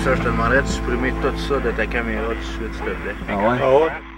ça, je te demanderais, tu supprimer tout ça de ta caméra tout de suite, s'il te plaît. Ah ouais? Ah ouais?